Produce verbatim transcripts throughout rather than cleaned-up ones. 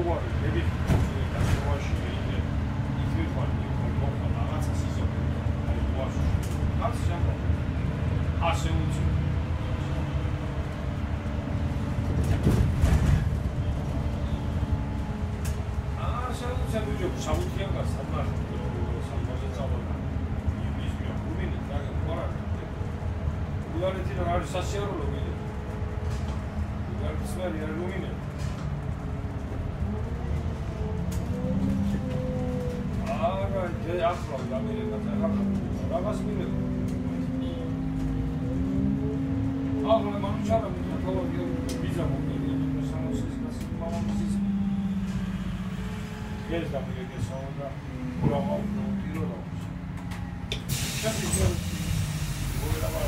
ყოველ მები დაშოვაში იде იგივე ფარდი მოხდა რაღაცა სიზონი აი უარში არც შემო ასე უცი აა შევუცე ბიჭო შავუთიან გას სადმარ სამბოზე წავდა იმის მე გუმინი და ყარა უარეთი რა არის სასიარულო ვიდეო უარეთი სვერი არ გუმინი არა ჯე ახლა გამირება და რაღაც მილები ახლა მანჩარა მეთოლოგია ვიზა მომდენია სამოცის გასი მამამისის ეს დამიგე საუნდა ურავა ტირო რა შენ ისე მოერავა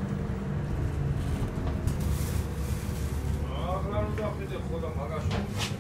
ხოდა მაგაშო